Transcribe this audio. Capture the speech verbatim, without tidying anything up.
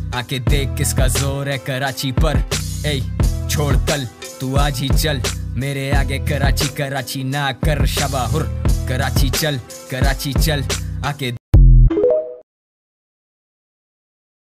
आके देख किसका जोर है कराची पर। ए छोड़ कल तू आज ही चल मेरे आगे कराची कराची ना कर शबाहुर। कराची चल कराची चल आके